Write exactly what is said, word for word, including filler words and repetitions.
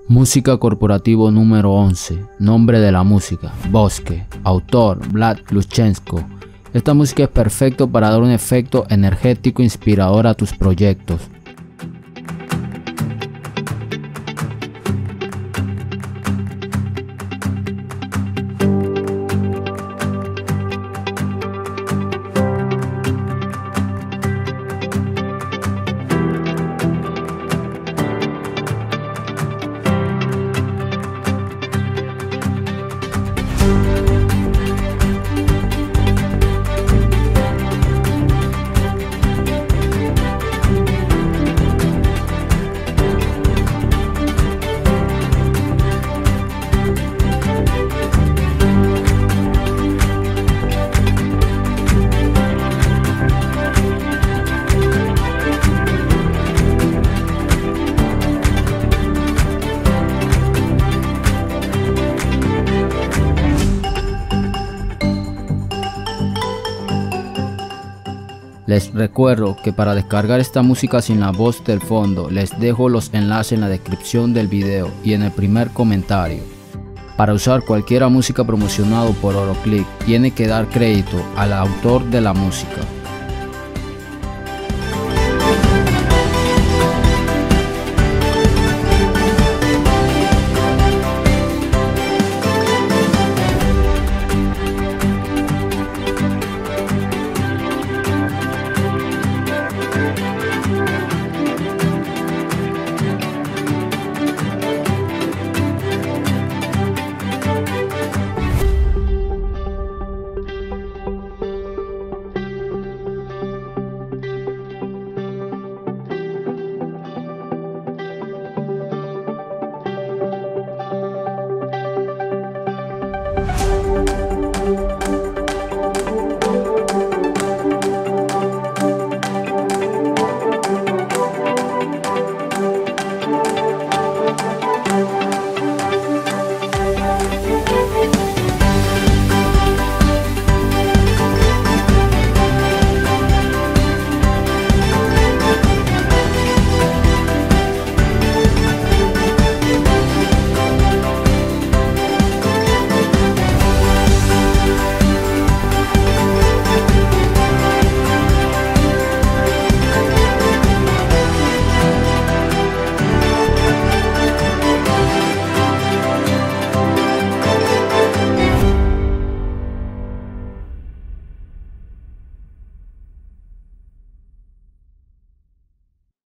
Música corporativo número once. Nombre de la música: Bosque. Autor: Vlad Glushchenko. Esta música es perfecta para dar un efecto energético inspirador a tus proyectos. Les recuerdo que para descargar esta música sin la voz del fondo, les dejo los enlaces en la descripción del video y en el primer comentario. Para usar cualquier música promocionado por Oroclick, tiene que dar crédito al autor de la música.